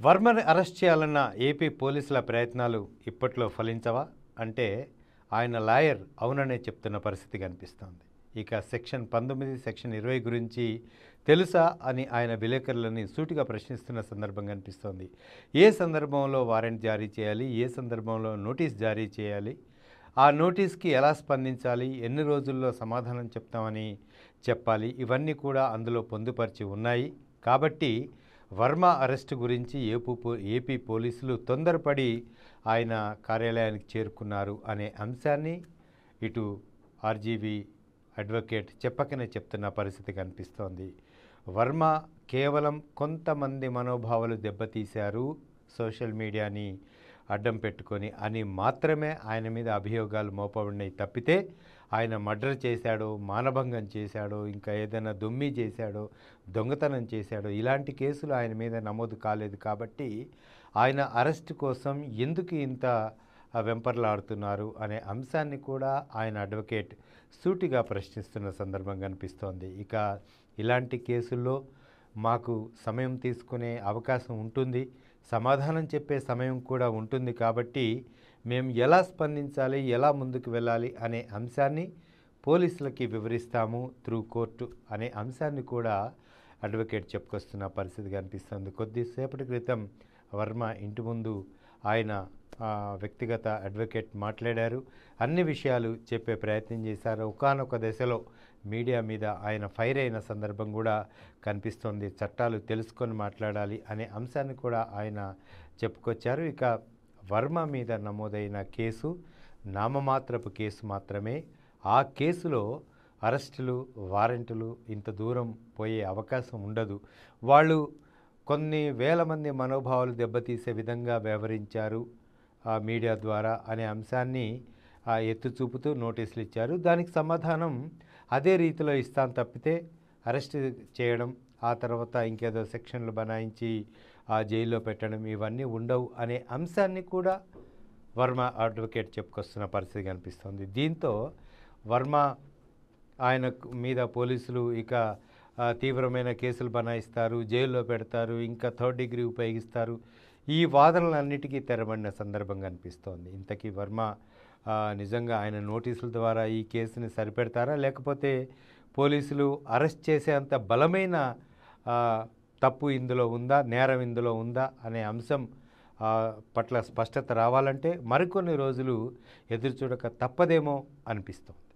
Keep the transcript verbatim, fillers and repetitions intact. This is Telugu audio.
వర్మని అరెస్ట్ చేయాలన్న ఏపీ పోలీసుల ప్రయత్నాలు ఇప్పట్లో ఫలించవా అంటే ఆయన లాయర్ అవుననే చెప్తున్న పరిస్థితి కనిపిస్తోంది. ఇక సెక్షన్ పంతొమ్మిది సెక్షన్ ఇరవై గురించి తెలుసా అని ఆయన విలేకరులని సూటిగా ప్రశ్నిస్తున్న సందర్భం కనిపిస్తోంది. ఏ సందర్భంలో వారెంట్ జారీ చేయాలి, ఏ సందర్భంలో నోటీస్ జారీ చేయాలి, ఆ నోటీస్కి ఎలా స్పందించాలి, ఎన్ని రోజుల్లో సమాధానం చెప్తామని చెప్పాలి, ఇవన్నీ కూడా అందులో పొందుపరిచి ఉన్నాయి. కాబట్టి వర్మ అరెస్టు గురించి ఏపీ పో ఏపీ పోలీసులు తొందరపడి ఆయన కార్యాలయానికి చేరుకున్నారు అనే అంశాన్ని ఇటు ఆర్జీవీ అడ్వకేట్ చెప్పకనే చెప్తున్న పరిస్థితి కనిపిస్తోంది. వర్మ కేవలం కొంతమంది మనోభావాలు దెబ్బతీశారు సోషల్ మీడియాని అడ్డం పెట్టుకొని అని మాత్రమే ఆయన మీద అభియోగాలు మోపబడినాయి తప్పితే ఆయన మర్డర్ చేశాడో, మానభంగం చేశాడో, ఇంకా ఏదైనా దొమ్మి చేశాడో, దొంగతనం చేశాడో ఇలాంటి కేసులు ఆయన మీద నమోదు కాలేదు. కాబట్టి ఆయన అరెస్ట్ కోసం ఎందుకు ఇంత వెంపర్లాడుతున్నారు అనే అంశాన్ని కూడా ఆయన అడ్వకేట్ సూటిగా ప్రశ్నిస్తున్న సందర్భం కనిపిస్తోంది. ఇక ఇలాంటి కేసుల్లో మాకు సమయం తీసుకునే అవకాశం ఉంటుంది, సమాధానం చెప్పే సమయం కూడా ఉంటుంది. కాబట్టి మేము ఎలా స్పందించాలి, ఎలా ముందుకు వెళ్ళాలి అనే అంశాన్ని పోలీసులకి వివరిస్తాము త్రూ కోర్టు అనే అంశాన్ని కూడా అడ్వకేట్ చెప్పుకొస్తున్న పరిస్థితి కనిపిస్తుంది. కొద్దిసేపటి క్రితం వర్మ ఇంటి ముందు ఆయన వ్యక్తిగత అడ్వకేట్ మాట్లాడారు, అన్ని విషయాలు చెప్పే ప్రయత్నం చేశారు. ఒకానొక దశలో మీడియా మీద ఆయన ఫైర్ అయిన సందర్భం కూడా కనిపిస్తోంది. చట్టాలు తెలుసుకొని మాట్లాడాలి అనే అంశాన్ని కూడా ఆయన చెప్పుకొచ్చారు. ఇక వర్మ మీద నమోదైన కేసు నామమాత్రపు కేసు మాత్రమే. ఆ కేసులో అరెస్టులు, వారెంటులు ఇంత దూరం పోయే అవకాశం ఉండదు. వాళ్ళు కొన్ని వేల మంది మనోభావాలు దెబ్బతీసే విధంగా వ్యవహరించారు ఆ మీడియా ద్వారా అనే అంశాన్ని ఎత్తు చూపుతూ నోటీసులు ఇచ్చారు. దానికి సమాధానం అదే రీతిలో ఇస్తాను తప్పితే అరెస్ట్ చేయడం, ఆ తర్వాత ఇంకేదో సెక్షన్లు బనాయించి ఆ జైల్లో పెట్టడం ఇవన్నీ ఉండవు అనే అంశాన్ని కూడా వర్మ అడ్వకేట్ చెప్పుకొస్తున్న పరిస్థితి కనిపిస్తుంది. దీంతో వర్మ ఆయన మీద పోలీసులు ఇక తీవ్రమైన కేసులు బనాయిస్తారు, జైల్లో పెడతారు, ఇంకా థర్డ్ డిగ్రీ ఉపయోగిస్తారు, ఈ వాదనలన్నిటికీ తెరబడిన సందర్భం కనిపిస్తోంది. ఇంతకీ వర్మ నిజంగా ఆయన నోటీసుల ద్వారా ఈ కేసుని సరిపెడతారా, లేకపోతే పోలీసులు అరెస్ట్ చేసే అంత బలమైన తప్పు ఇందులో ఉందా, నేరం ఇందులో ఉందా అనే అంశం పట్ల స్పష్టత రావాలంటే మరికొన్ని రోజులు ఎదురుచూడక తప్పదేమో అనిపిస్తుంది.